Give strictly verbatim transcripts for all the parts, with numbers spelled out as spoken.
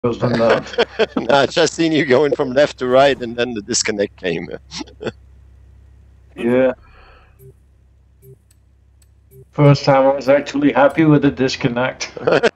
than that. No, I just seen you going from left to right, and then the disconnect came. Yeah. First time I was actually happy with the disconnect.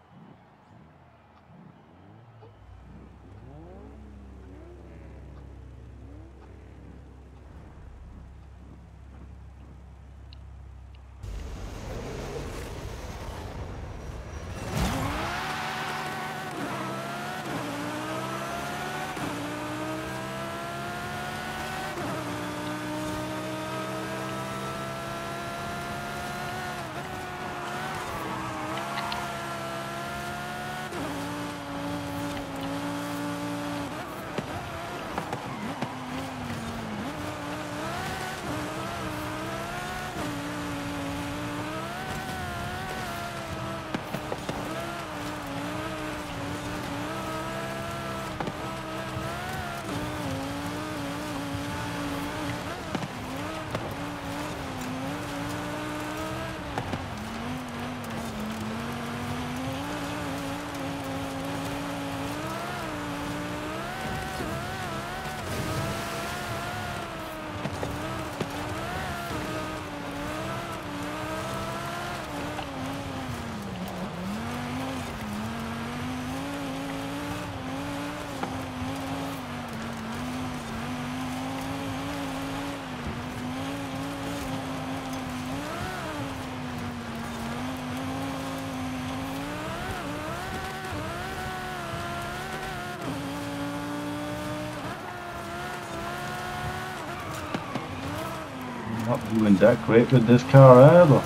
Not doing that great with this car either.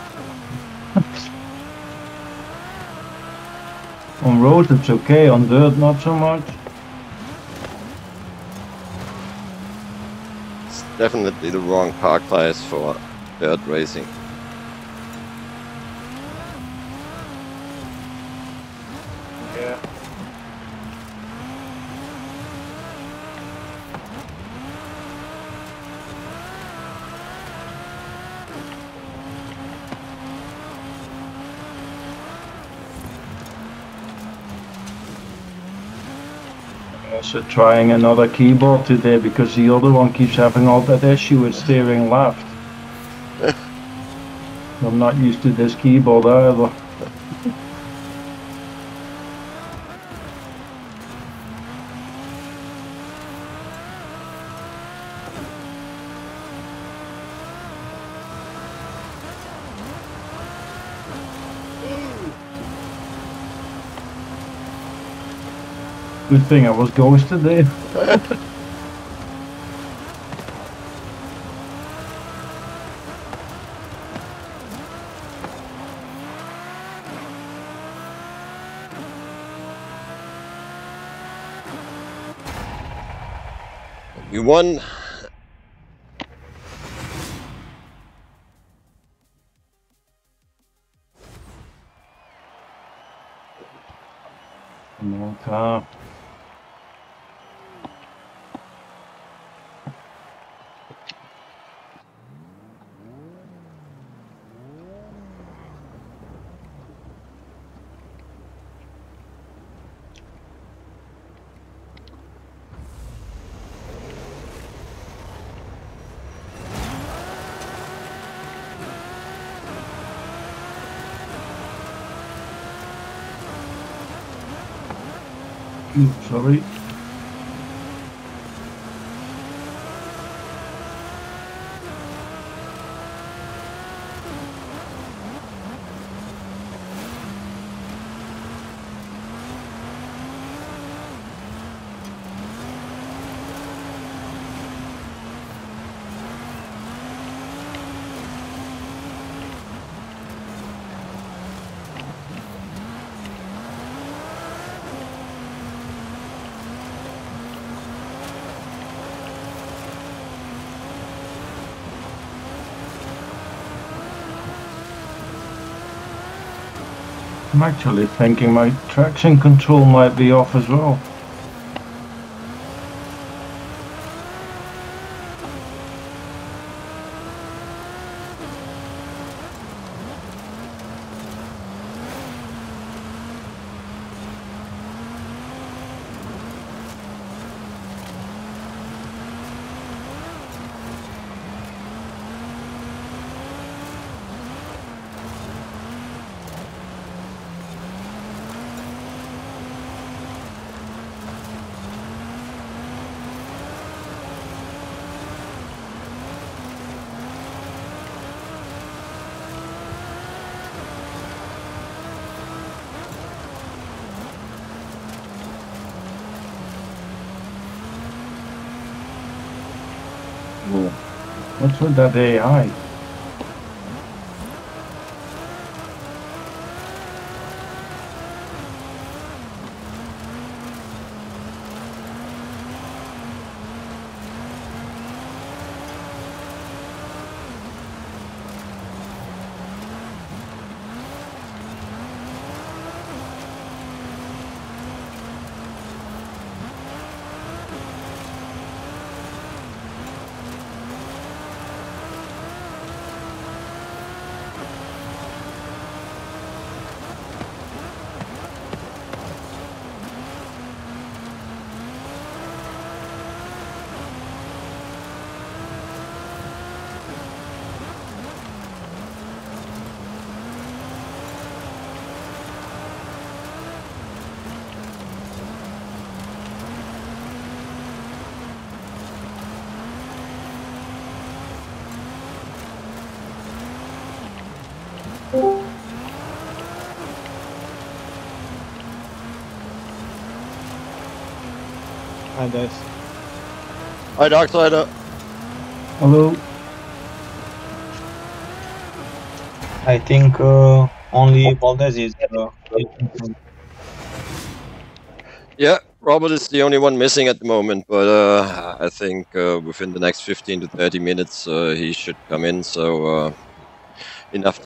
On road it's okay, on dirt not so much. It's definitely the wrong park tires for dirt racing. Yeah. Also trying another keyboard today because the other one keeps having all that issue with steering left. I'm not used to this keyboard either. Good thing I was ghosted there. You won. No car. Oops, sorry. I'm actually thinking my traction control might be off as well. Well, what's with that A I? Hi guys. Hi, Darksider. Hello. I think uh, only Valdez is. Uh, Yeah, Robert is the only one missing at the moment, but uh, I think uh, within the next fifteen to thirty minutes uh, he should come in, so uh, enough